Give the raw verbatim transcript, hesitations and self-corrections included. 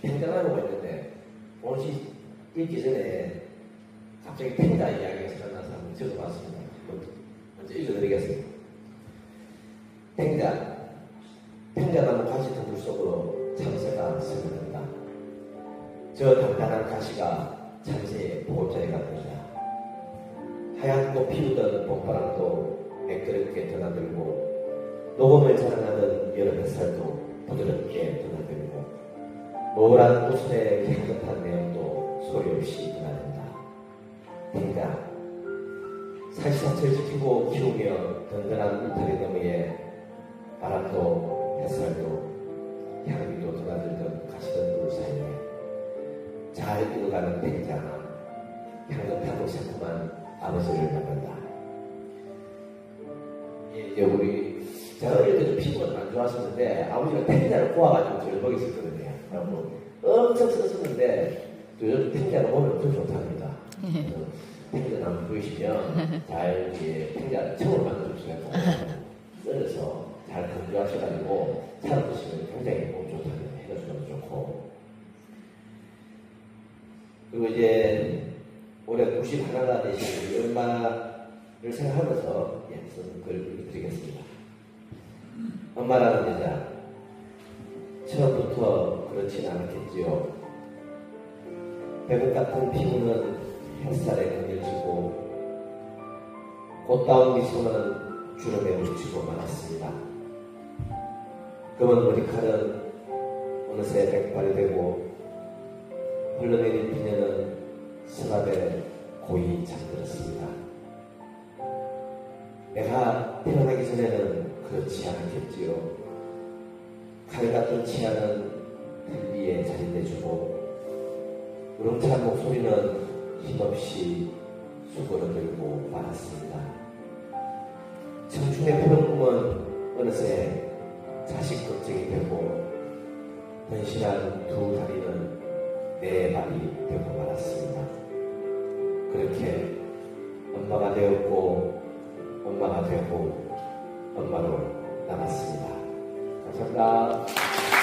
팽자나무가 있는데 오늘 시 읽기 전에 갑자기 팽자 이야기가 생각나서 한번 적어봤습니다. 먼저 읽어드리겠습니다. 팽자. 팽자나무 가시 덩굴 속으로 참새가 스며든다. 저 단단한 가시가 참새의 보호자리가 된다. 하얀 꽃 피우던 봄바람도 매끄럽게 드나들고 녹음을 자랑하던 여름 햇살도 부드럽게 드나들고 노란 웃음의 향긋한 내용도 소리 없이 드나든다. 팽자. 사시사철 지키고 키우며 든든한 울타리 너머에 바람도 햇살도 향기도 드나들던 가시덤불 사이에 잘 익어가는 팽자나 향긋하고 새콤한 아버지를 만난다. 예, 우리 제가 어릴 때도 피부가 안 좋았었는데 아버지가 팽자를 꼬아가지고 저를 먹였었거든요. 그래서 엄청 썼었는데 요즘 팽자를 먹으면 더 좋답니다. 팽자 나무 보이시면 잘 이렇게 팽자 청으로 만들어주세요. 썰어서 잘 건조하셔가지고 살아 드시면 굉장히 몸 좋답니다. 해가 주면 좋고. 그리고 이제 올해 구십일가 되신 우리 엄마를 생각하면서 예, 쓴 글 읽어드리겠습니다. 엄마라는 여자 처음부터 그렇진 않았겠지요. 백옥 같은 피부는 햇살에 그늘지고 꽃다운 미소는 주름에 묻히고 말았습니다. 검은 머리칼은 어느새 백발이 되고 흘러내린 비녀는 서랍에 고이 잠들었습니다. 내가 태어나기 전에는 그렇지 않았겠지요. 칼 같은 치아는 들 위에 자리 내주고 우렁찬 목소리는 힘없이 수그러들고 말았습니다. 청춘의 푸른 꿈은 어느새 자식 걱정이 되고 헌신한 두 다리는 내 발이 되고 말았습니다. 그렇게 엄마가 되었고 엄마가 되고 엄마로 남았습니다. 감사합니다.